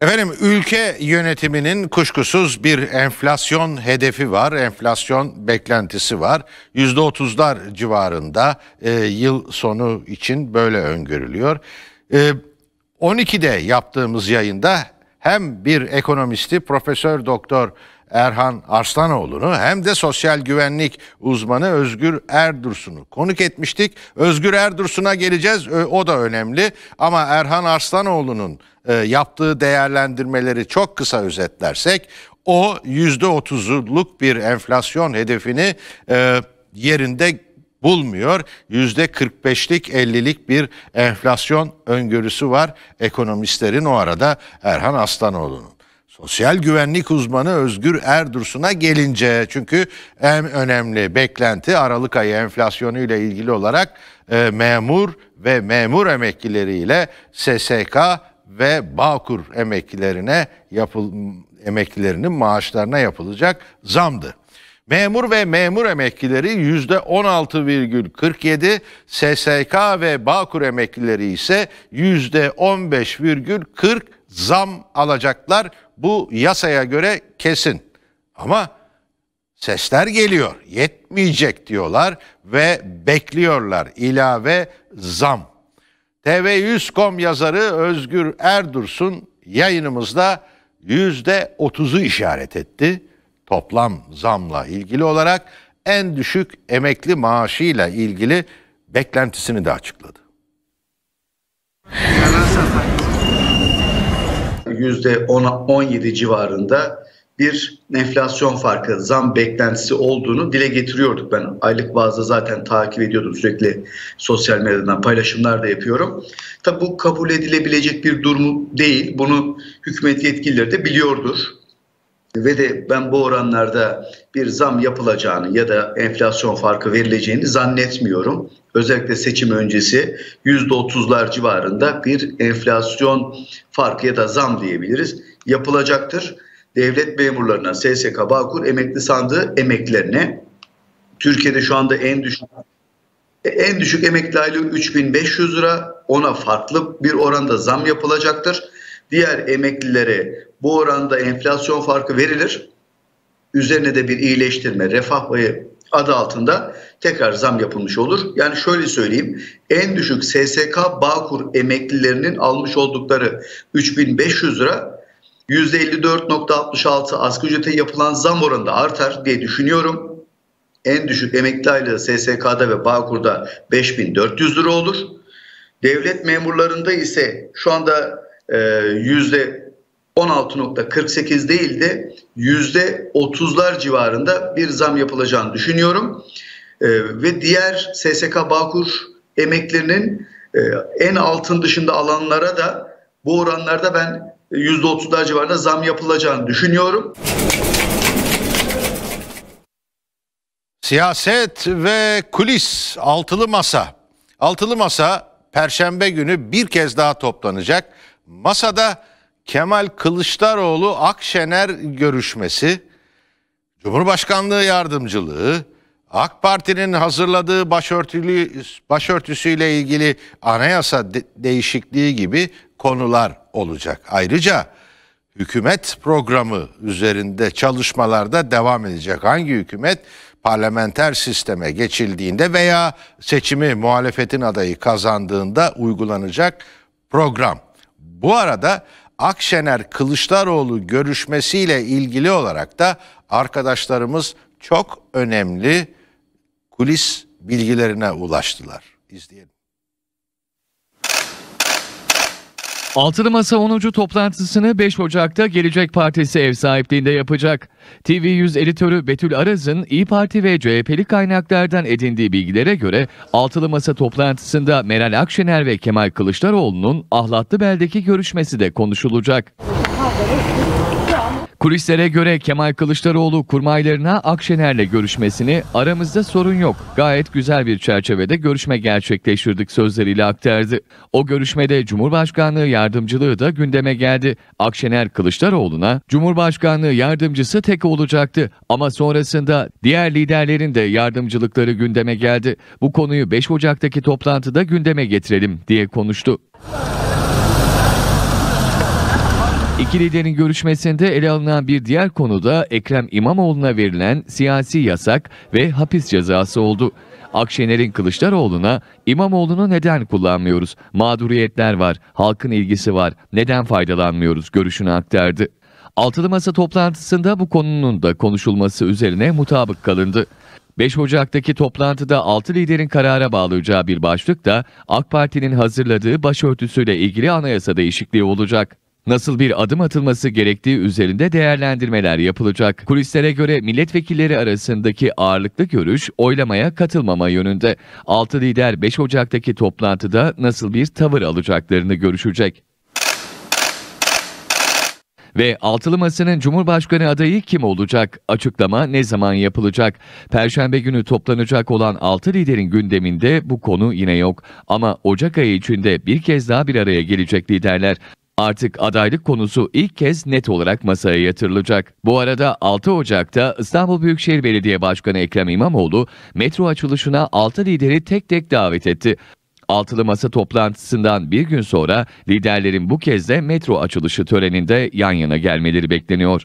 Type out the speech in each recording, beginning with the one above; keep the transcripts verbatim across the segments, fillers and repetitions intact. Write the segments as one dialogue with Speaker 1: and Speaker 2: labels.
Speaker 1: Efendim, ülke yönetiminin kuşkusuz bir enflasyon hedefi var, enflasyon beklentisi var. yüzde otuzlar civarında e, yıl sonu için böyle öngörülüyor. E, on ikide yaptığımız yayında hem bir ekonomisti Profesör Doktor Erhan Arslanoğlu'nu hem de sosyal güvenlik uzmanı Özgür Erdursun'u konuk etmiştik. Özgür Erdursun'a geleceğiz, o da önemli, ama Erhan Arslanoğlu'nun e, yaptığı değerlendirmeleri çok kısa özetlersek, o yüzde otuzluk bir enflasyon hedefini e, yerinde bulmuyor. yüzde kırk beşlik ellilik bir enflasyon öngörüsü var ekonomistlerin, o arada Erhan Arslanoğlu'nun. Sosyal güvenlik uzmanı Özgür Erdursun'a gelince, çünkü en önemli beklenti Aralık ayı enflasyonu ile ilgili olarak e, memur ve memur emeklileriyle S S K ve Bağkur emeklilerine yapıl emeklilerinin maaşlarına yapılacak zamdı. Memur ve memur emeklileri yüzde on altı virgül kırk yedi, S S K ve Bağkur emeklileri ise yüzde on beş virgül kırk zam alacaklar. Bu yasaya göre kesin. Ama sesler geliyor, yetmeyecek diyorlar ve bekliyorlar ilave zam. T V yüz nokta com yazarı Özgür Erdursun yayınımızda yüzde otuzu işaret etti. Toplam zamla ilgili olarak en düşük emekli maaşıyla ilgili beklentisini de açıkladı.
Speaker 2: yüzde on yedi civarında bir enflasyon farkı, zam beklentisi olduğunu dile getiriyorduk. Ben aylık bazda zaten takip ediyordum, sürekli sosyal medyadan paylaşımlar da yapıyorum. Tabi bu kabul edilebilecek bir durum değil. Bunu hükümet yetkilileri de biliyordur. Ve de ben bu oranlarda bir zam yapılacağını ya da enflasyon farkı verileceğini zannetmiyorum. Özellikle seçim öncesi yüzde otuzlar civarında bir enflasyon farkı ya da zam diyebiliriz yapılacaktır. Devlet memurlarına, S S K, Bağkur, emekli sandığı emeklilerine, Türkiye'de şu anda en düşük en düşük emekli aylığı üç bin beş yüz lira, ona farklı bir oranda zam yapılacaktır. Diğer emeklilere bu oranda enflasyon farkı verilir. Üzerine de bir iyileştirme, refah payı adı altında tekrar zam yapılmış olur. Yani şöyle söyleyeyim, en düşük S S K, Bağkur emeklilerinin almış oldukları üç bin beş yüz lira yüzde elli dört virgül altmış altı asgari ücrete yapılan zam oranında artar diye düşünüyorum. En düşük emekli aylığı S S K'da ve Bağkur'da beş bin dört yüz lira olur. Devlet memurlarında ise şu anda e, yüzde on altı virgül kırk sekiz değil de yüzde otuzlar civarında bir zam yapılacağını düşünüyorum. Ee, ve diğer S S K, Bağkur emeklerinin e, en altın dışında alanlara da bu oranlarda ben yüzde otuzlar civarında zam yapılacağını düşünüyorum.
Speaker 1: Siyaset ve kulis, altılı masa. Altılı masa Perşembe günü bir kez daha toplanacak. Masada Kemal Kılıçdaroğlu Akşener görüşmesi, Cumhurbaşkanlığı yardımcılığı, AK Parti'nin hazırladığı başörtülü, başörtüsüyle ilgili anayasa de değişikliği gibi konular olacak. Ayrıca hükümet programı üzerinde çalışmalarda devam edecek. Hangi hükümet? Parlamenter sisteme geçildiğinde veya seçimi muhalefetin adayı kazandığında uygulanacak program. Bu arada Akşener Kılıçdaroğlu görüşmesiyle ilgili olarak da arkadaşlarımız çok önemli kulis bilgilerine ulaştılar. İzleyelim.
Speaker 3: Altılı Masa onuncu toplantısını beş Ocak'ta Gelecek Partisi ev sahipliğinde yapacak. T V yüz editörü Betül Araz'ın İYİ Parti ve C H P'li kaynaklardan edindiği bilgilere göre Altılı Masa toplantısında Meral Akşener ve Kemal Kılıçdaroğlu'nun Ahlatlıbel'deki görüşmesi de konuşulacak. Kulislere göre Kemal Kılıçdaroğlu kurmaylarına Akşener'le görüşmesini "aramızda sorun yok, gayet güzel bir çerçevede görüşme gerçekleştirdik" sözleriyle aktardı. O görüşmede Cumhurbaşkanlığı yardımcılığı da gündeme geldi. Akşener Kılıçdaroğlu'na Cumhurbaşkanlığı yardımcısı tek olacaktı ama sonrasında diğer liderlerin de yardımcılıkları gündeme geldi. Bu konuyu beş Ocak'taki toplantıda gündeme getirelim diye konuştu. İki liderin görüşmesinde ele alınan bir diğer konu da Ekrem İmamoğlu'na verilen siyasi yasak ve hapis cezası oldu. Akşener'in Kılıçdaroğlu'na İmamoğlu'nu neden kullanmıyoruz? Mağduriyetler var, halkın ilgisi var, neden faydalanmıyoruz görüşünü aktardı. Altılı Masa toplantısında bu konunun da konuşulması üzerine mutabık kalındı. beş Ocak'taki toplantıda altı liderin karara bağlayacağı bir başlık da AK Parti'nin hazırladığı başörtüsüyle ilgili anayasa değişikliği olacak. Nasıl bir adım atılması gerektiği üzerinde değerlendirmeler yapılacak. Kulislere göre milletvekilleri arasındaki ağırlıklı görüş oylamaya katılmama yönünde. altı lider beş Ocak'taki toplantıda nasıl bir tavır alacaklarını görüşecek. Ve Altılı Masa'nın Cumhurbaşkanı adayı kim olacak? Açıklama ne zaman yapılacak? Perşembe günü toplanacak olan altı liderin gündeminde bu konu yine yok. Ama Ocak ayı içinde bir kez daha bir araya gelecek liderler. Artık adaylık konusu ilk kez net olarak masaya yatırılacak. Bu arada altı Ocak'ta İstanbul Büyükşehir Belediye Başkanı Ekrem İmamoğlu metro açılışına altı lideri tek tek davet etti. Altılı Masa toplantısından bir gün sonra liderlerin bu kez de metro açılışı töreninde yan yana gelmeleri bekleniyor.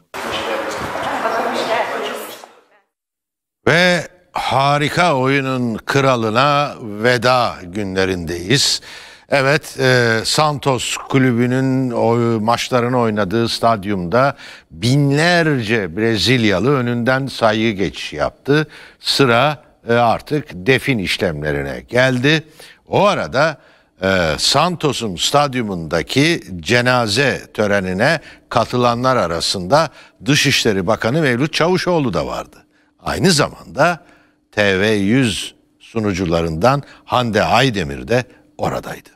Speaker 1: Ve harika oyunun kralına veda günlerindeyiz. Evet, e, Santos kulübünün o maçlarını oynadığı stadyumda binlerce Brezilyalı önünden saygı geçişi yaptı. Sıra e, artık defin işlemlerine geldi. O arada e, Santos'un stadyumundaki cenaze törenine katılanlar arasında Dışişleri Bakanı Mevlüt Çavuşoğlu da vardı. Aynı zamanda T V yüz sunucularından Hande Aydemir de oradaydı.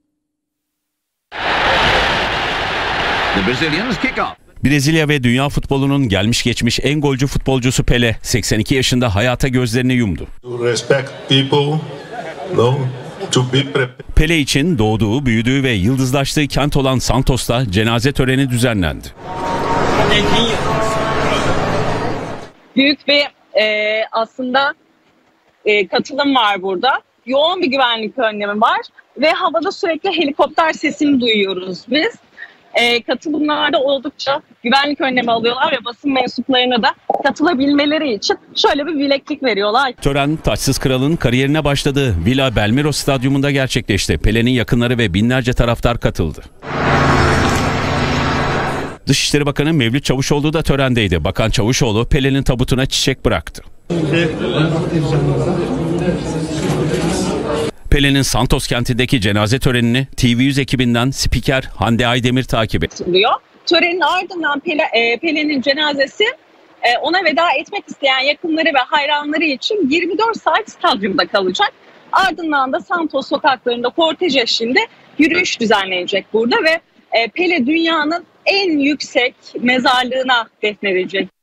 Speaker 4: Brezilya ve dünya futbolunun gelmiş geçmiş en golcü futbolcusu Pele seksen iki yaşında hayata gözlerini yumdu. Pele için doğduğu, büyüdüğü ve yıldızlaştığı kent olan Santos'ta cenaze töreni düzenlendi.
Speaker 5: Büyük bir e, aslında e, katılım var burada. Yoğun bir güvenlik önlemi var ve havada sürekli helikopter sesini duyuyoruz biz. E, katılımlarda oldukça güvenlik önlemi alıyorlar ve basın mensuplarına da katılabilmeleri için şöyle bir bileklik veriyorlar.
Speaker 4: Tören taçsız kralın kariyerine başladığı Villa Belmiro stadyumunda gerçekleşti. Pele'nin yakınları ve binlerce taraftar katıldı. Dışişleri Bakanı Mevlüt Çavuşoğlu da törendeydi. Bakan Çavuşoğlu Pele'nin tabutuna çiçek bıraktı. Pele'nin Santos kentindeki cenaze törenini T V yüz ekibinden spiker Hande Aydemir takip etti.
Speaker 5: Törenin ardından Pele, e, Pele'nin cenazesi e, ona veda etmek isteyen yakınları ve hayranları için yirmi dört saat stadyumda kalacak. Ardından da Santos sokaklarında kortej eşliğinde yürüyüş düzenlenecek burada ve e, Pele dünyanın en yüksek mezarlığına defnedilecek.